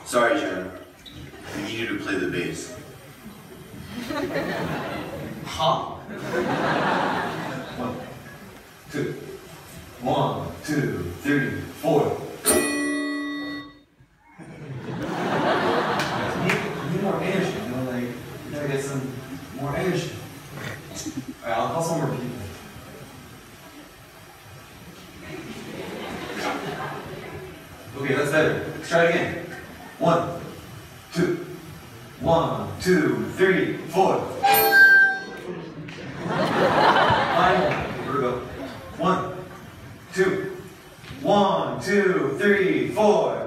Sorry, Jen. We need you to play the bass. Ha! 1, 2. 1, 2, 3, 4. I need more energy, you know, like, you gotta get some more energy. Alright, I'll call some more people. Okay, that's better. Let's try it again. 1, 2. 1, 2, 3, 4. Final. Here we go. 1, 2. 1, 2, 3, 4.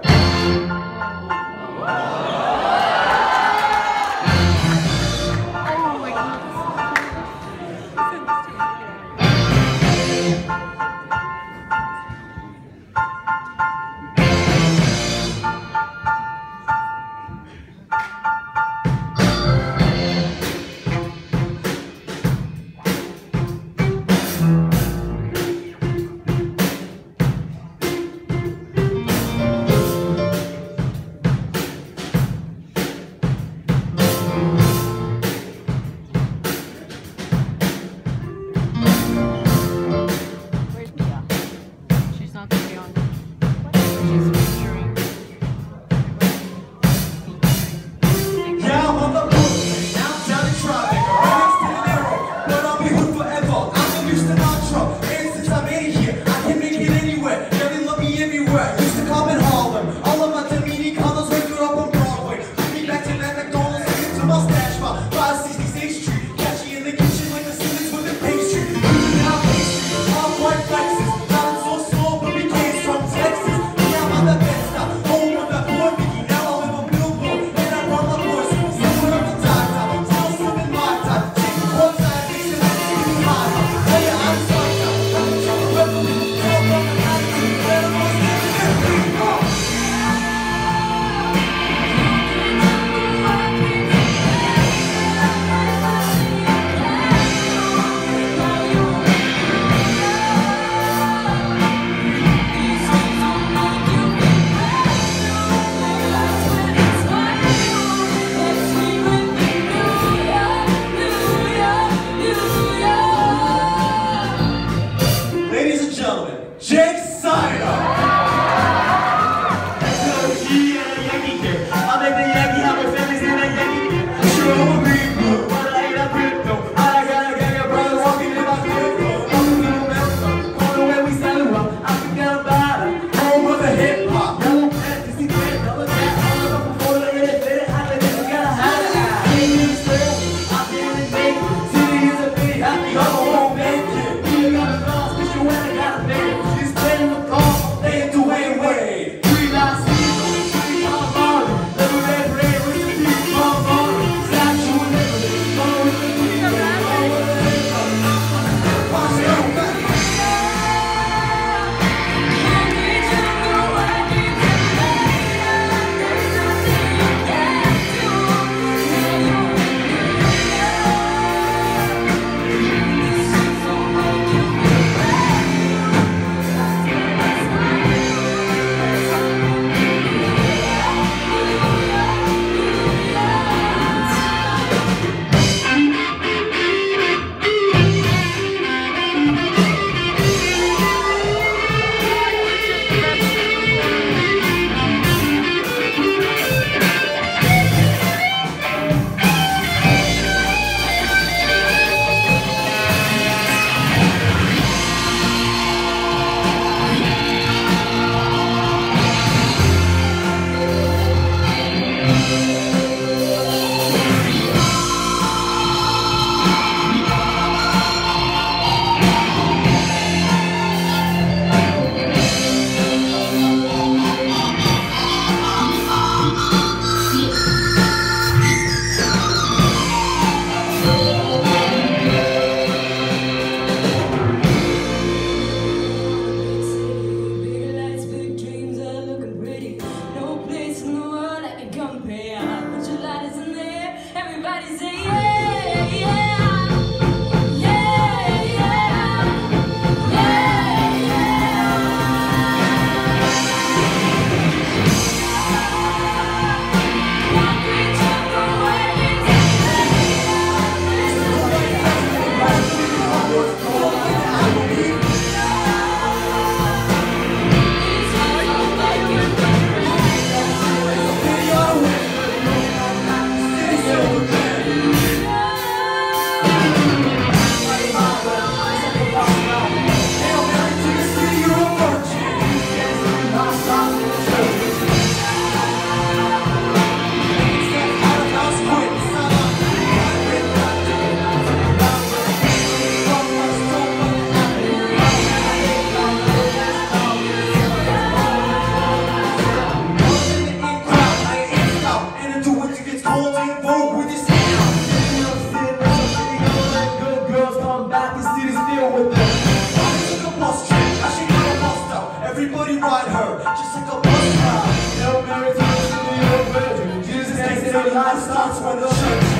deal with them. Mama took a bus trip, now she got a bus stop. Everybody ride her, just like a bus ride. Hail Mary, to the city of virgin. Jesus takes it, life starts when the church